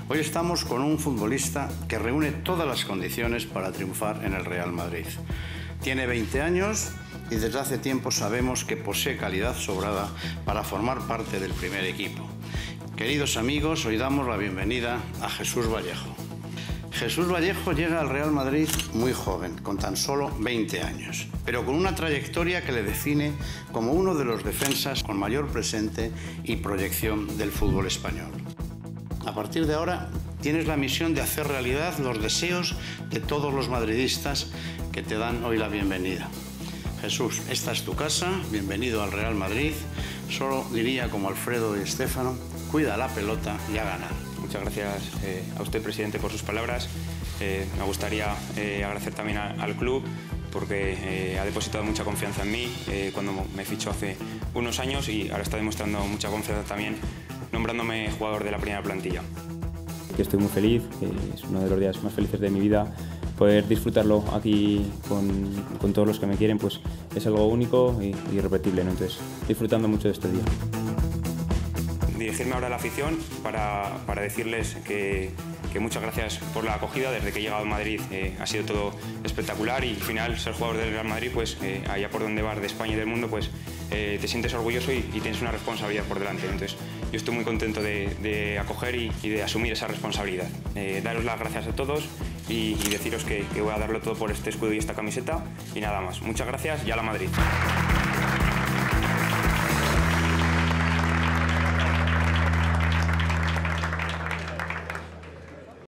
Hoy estamos con un futbolista que reúne todas las condiciones para triunfar en el Real Madrid. Tiene 20 años y desde hace tiempo sabemos que posee calidad sobrada para formar parte del primer equipo. Queridos amigos, hoy damos la bienvenida a Jesús Vallejo. Jesús Vallejo llega al Real Madrid muy joven, con tan solo 20 años, pero con una trayectoria que le define como uno de los defensas con mayor presente y proyección del fútbol español. A partir de ahora tienes la misión de hacer realidad los deseos de todos los madridistas que te dan hoy la bienvenida. Jesús, esta es tu casa, bienvenido al Real Madrid. Solo diría como Alfredo y Stéfano, cuida la pelota y a ganar. Muchas gracias a usted, presidente, por sus palabras. Me gustaría agradecer también al club porque ha depositado mucha confianza en mí cuando me fichó hace unos años y ahora está demostrando mucha confianza también nombrándome jugador de la primera plantilla. Estoy muy feliz, es uno de los días más felices de mi vida. Poder disfrutarlo aquí con todos los que me quieren pues es algo único y irrepetible, ¿no? Entonces, disfrutando mucho de este día. Dirigirme ahora a la afición para decirles que muchas gracias por la acogida. Desde que he llegado a Madrid ha sido todo espectacular y al final ser jugador del Real Madrid, pues allá por donde vas de España y del mundo, pues te sientes orgulloso y tienes una responsabilidad por delante. Entonces yo estoy muy contento de acoger y de asumir esa responsabilidad. Daros las gracias a todos y deciros que voy a darlo todo por este escudo y esta camiseta y nada más. Muchas gracias y a la Madrid.